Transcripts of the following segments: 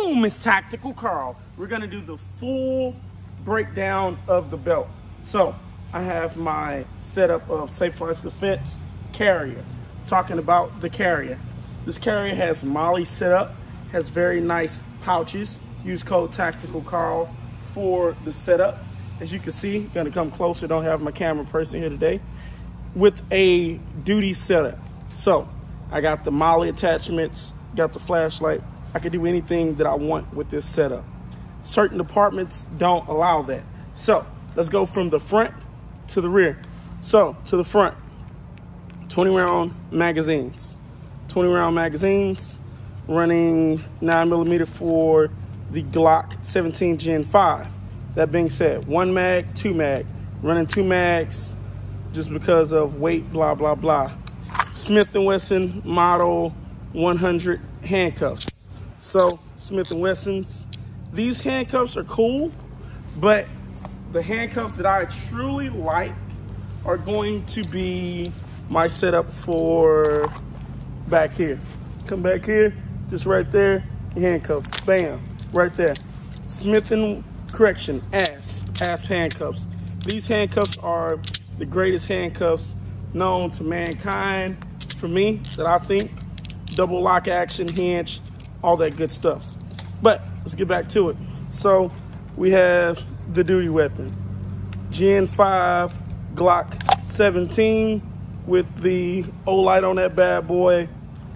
Boom, it's Tactical Carl. We're gonna do the full breakdown of the belt. So I have my setup of Safe Life Defense carrier. Talking about the carrier. This carrier has MOLLE set up, has very nice pouches. Use code tacticalkarl for the setup. As you can see, gonna come closer, don't have my camera person here today, with a duty setup. So I got the MOLLE attachments, got the flashlight. I can do anything that I want with this setup. Certain departments don't allow that. So let's go from the front to the rear. So to the front, 20 round magazines. 20 round magazines, running 9mm for the Glock 17 Gen 5. That being said, 1 mag, 2 mag. Running 2 mags just because of weight, blah, blah, blah. Smith & Wesson Model 100 handcuffs. So Smith & Wessons, these handcuffs are cool, but the handcuffs that I truly like are going to be my setup for back here. Come back here, just right there, handcuffs, bam, right there. Smith & Correction, asp handcuffs. These handcuffs are the greatest handcuffs known to mankind for me, that I think. Double lock action, hinge, all that good stuff. But let's get back to it. So we have the duty weapon, Gen 5 Glock 17 with the O-light on that bad boy,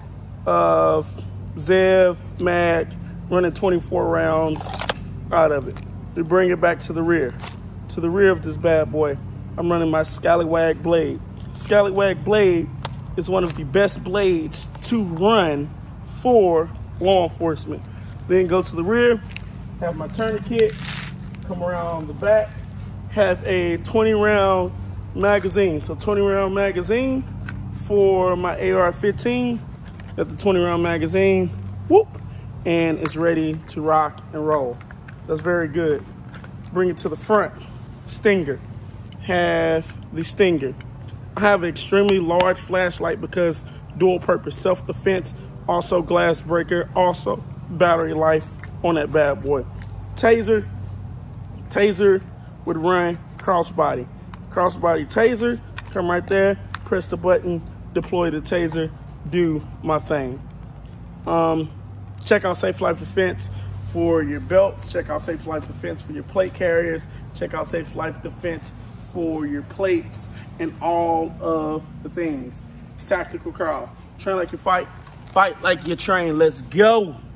of Zev mag, running 24 rounds out of it. We bring it back to the rear. To the rear of this bad boy, I'm running my Scallywag blade. Scallywag blade is one of the best blades to run for law enforcement. Then go to the rear, have my tourniquet, come around the back, have a 20 round magazine. So 20 round magazine for my AR-15. Got the 20 round magazine, whoop, and it's ready to rock and roll. That's very good. Bring it to the front. Stinger. Have the Stinger. I have an extremely large flashlight because dual purpose, self-defense, also glass breaker, also battery life on that bad boy. Taser. Taser would run crossbody. Crossbody taser, come right there, press the button, deploy the taser, do my thing. Check out Safe Life Defense for your belts. Check out Safe Life Defense for your plate carriers. Check out Safe Life Defense for your plates and all of the things. It's Tactical Carl. Train like you fight, fight like you train. Let's go.